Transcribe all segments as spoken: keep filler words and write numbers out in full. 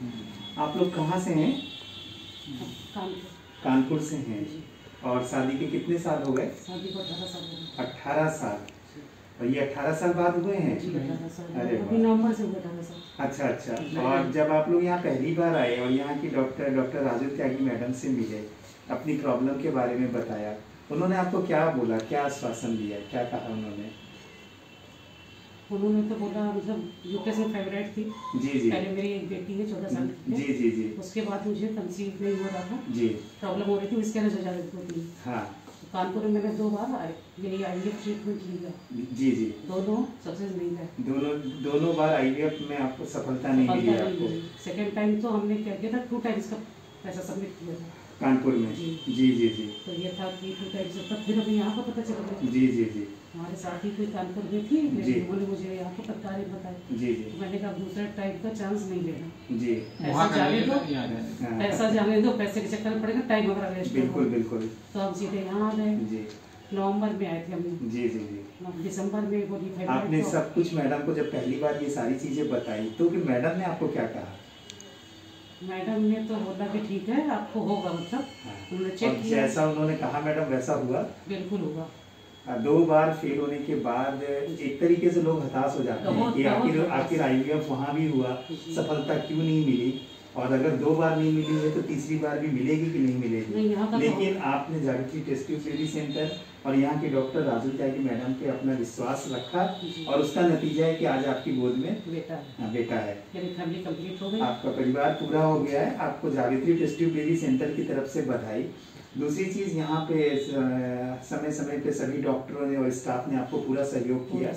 आप लोग कहाँ से हैं? कानपुर। कानपुर से हैं। और शादी के कितने साल हो गए? शादी को अठारह साल हो गए। अठारह साल। और ये अठारह साल बाद हुए हैं? जी अठारह साल। अरे अभी नवंबर से हुए अठारह साल। अच्छा अच्छा। और जब आप लोग यहाँ पहली बार आए और यहाँ की doctor doctor Raju Tyagi madam से मिले, अपनी प्रॉब्लम के बारे में बताया, उन्होंने आपको क्या बोला, क्या आश्वासन दिया, क्या कहा उन्होंने? उन्होंने तो बोला, मतलब यूके से फेवरेट थी। जी जी। पहले मेरी एक बेटी है चौदह साल की। जी जी जी। उसके बाद मुझे कंसीव नहीं हो रहा था जी, प्रॉब्लम हो रही थी, इसके वजह से होती। हाँ, कानपुर में मैंने दो बार आए यही आईवीएफ ट्रीटमेंट लिया। जी जी। दोनों सक्सेस नहीं है। दोनों दोनों बार आईवीएफ में आपको सफलता नहीं मिली आपको? सेकेंड टाइम तो हमने क्या किया था, टू टाइम्स का पैसा सबमिट किया था कानपुर में। जी जी जी जी। तो ये था कि टू टाइम्स, तब फिर अभी यहाँ का पता चला। जी जी जी। हमारे साथी कोई कानपुर में थी, उन्होंने मुझे यहाँ को पत्तारे बताया। जी जी। मैंने कहा दूसरा टाइप का चांस नहीं लेना जी। पैसा जाने दो, पैसा जाने दो, पैसे के चक्कर में पड़ेगा, टाइम हमारा वेस्ट। बिल्कुल बिल्कुल। तो हम सीधे यहाँ आ गए जी। नवंबर में आए थे हम। जी जी जी। दिसंबर में बोली आपने सब कुछ मैडम को जब पहली बार ये सारी चीजें बताई तो फिर मैडम ने आपको क्या कहा? मैडम ने तो बोला कि ठीक है आपको होगा, मतलब उन्होंने चेक किया, जैसा उन्होंने कहा मैडम वैसा हुआ? बिल्कुल होगा। दो बार फेल होने के बाद एक तरीके से लोग हताश हो जाते हैं कि आखिर आखिर आईवीएफ वहाँ भी हुआ, सफलता क्यों नहीं मिली, और अगर दो बार नहीं मिली है तो तीसरी बार भी मिलेगी कि नहीं मिलेगी? नहीं, लेकिन आपने जागृति टेस्ट ट्यूब बेबी सेंटर और यहाँ के डॉक्टर राजू त्यागी मैडम पे अपना विश्वास रखा और उसका नतीजा है कि आज आपकी गोद में बेटा है। बेटा है। मेरी फैमिली कंप्लीट हो गई, आपका परिवार पूरा हो गया है। आपको जागृति टेस्ट ट्यूब बेबी सेंटर की तरफ से बधाई। दूसरी चीज, यहाँ पे समय समय पे सभी डॉक्टरों ने और स्टाफ ने आपको पूरा सहयोग किया,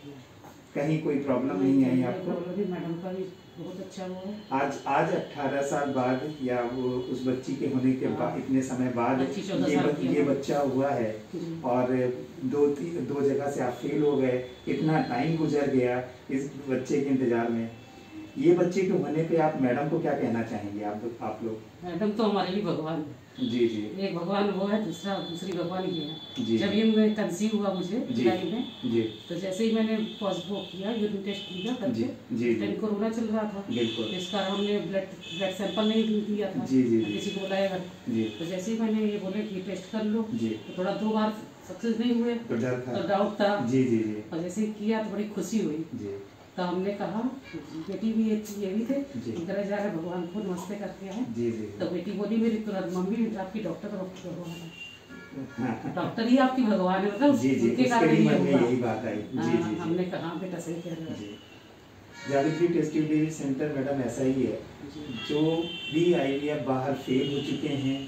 कहीं कोई प्रॉब्लम नहीं आई आपको? मैडम का भी बहुत अच्छा हुआ। आज आज अठारह साल बाद या वो उस बच्ची के होने के बाद, इतने समय बाद ये ब, ये बच्चा हुआ है और दो दो जगह से आप फेल हो गए, इतना टाइम गुजर गया इस बच्चे के इंतजार में। ये बच्चे के होने पे आप मैडम को क्या कहना चाहेंगे? आप आप लोग? मैडम तो हमारे लिए भगवान है। जी जी। एक भगवान वो है, दूसरा दूसरी भगवान ये है। जब ये मैं कंसीव हुआ मुझे जुलाई में जी, तो जैसे ही मैंने पॉजिटिव किया, यूरिन टेस्ट किया करके, जी कोरोना चल रहा था, बिल्कुल, इस कारण हमने ब्लड ब्लड सैंपल नहीं दिया था जी जी, किसी को बुलाया जी। तो जैसे ही मैंने ये बोले कि टेस्ट कर लो जी, तो थोड़ा दो बार सक्सेस नहीं हुए तो डाउट था जी जी जी, और जैसे ही किया तो बड़ी खुशी हुई जी। तो हमने कहा, बेटी भी ये भी थे, इधर जा रहे भगवान को नमस्ते करके आए जी जी। तो बेटी बोली मेरी तुरंत, मम्मी आपकी डॉक्टर डॉक्टर भगवान है, डॉक्टर ही आपकी भगवान है, मतलब जी जी, उसके कारण यही बात आई जी जी। हमने कहा बेटा सही कह रहे हैं। Jagriti test tube baby centre madam ऐसा ही है, जो भी आईवीएफ बाहर फेल हो चुके हैं,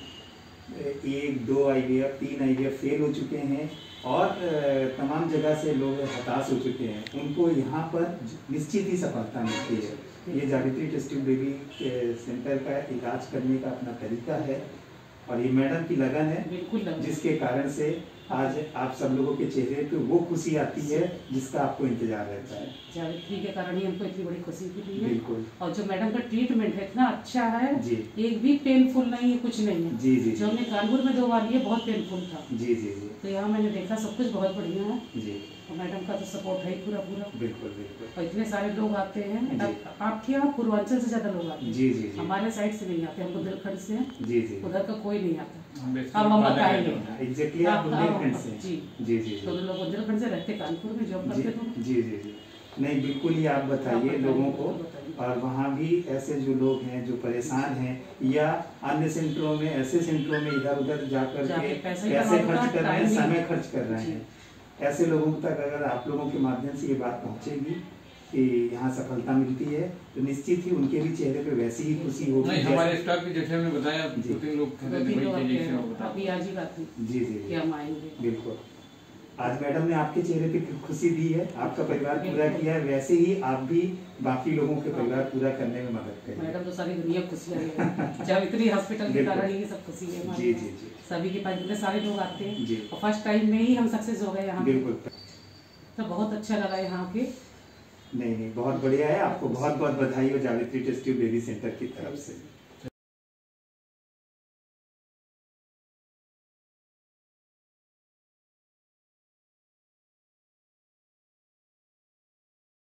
एक दो आईवीएफ तीन आईवीएफ फेल हो चुके हैं और तमाम जगह से लोग हताश हो चुके हैं, उनको यहाँ पर निश्चित ही सफलता मिलती है। ये जागृति टेस्ट ट्यूब बेबी सेंटर का इलाज करने का अपना तरीका है और ये मैडम की लगन है, जिसके कारण से आज आप सब लोगों के चेहरे पे वो खुशी आती है जिसका आपको इंतजार रहता है। जागृति के कारण ही हमको इतनी बड़ी खुशी मिली है। बिल्कुल। और जो मैडम का ट्रीटमेंट है इतना अच्छा है जी, एक भी पेनफुल नहीं है, कुछ नहीं है जी जी। जो हमने कानपुर में दो बार लिया बहुत पेनफुल था जी जी जी, तो यहाँ मैंने देखा सब कुछ बहुत बढ़िया है जी। और मैडम का तो सपोर्ट है पूरा पूरा। बिल्कुल बिल्कुल। और इतने सारे लोग आते हैं, आपके यहाँ पूर्वांचल से ज्यादा लोग आते हैं जी जी, हमारे साइड से नहीं आते, हम बुंदेलखंड से हैं जी जी, उधर का कोई नहीं आता। अब हम बताएंगे एग्जैक्टली आप बुंदेलखंड से जी जी जी, तो लोग बुंदेलखंड से रहते, कानपुर में जॉब करते थे जी जी जी। नहीं बिल्कुल ही आप बताइए लोगों को, और वहाँ भी ऐसे जो लोग हैं जो परेशान हैं या अन्य सेंटरों में, ऐसे सेंटरों में इधर उधर जाकर के पैसे खर्च कर रहे हैं, समय खर्च कर रहे हैं, ऐसे लोगों तक अगर आप लोगों के माध्यम से ये बात पहुँचेगी कि यहाँ सफलता मिलती है तो निश्चित ही उनके भी चेहरे पे वैसी ही खुशी होगी। हमारे स्टाफ की जैसे हमने बताया दो तीन लोग जी जी बिल्कुल। आज मैडम ने आपके चेहरे पे खुशी दी है, आपका परिवार पूरा किया है, वैसे ही आप भी बाकी लोगों के परिवार पूरा करने में मदद करें। मैडम तो सारी दुनिया खुशी है, जब इतनी हॉस्पिटल के कारण ये सब खुशी है जी जी जी, सभी के पास इतने सारे लोग आते हैं और फर्स्ट टाइम में ही हम सक्सेस हो गए यहाँ। बिल्कुल, तो बहुत अच्छा लगा यहाँ के। नहीं नहीं बहुत बढ़िया है, आपको बहुत बहुत बधाई हो जागृति टेस्ट ट्यूब बेबी सेंटर की तरफ से।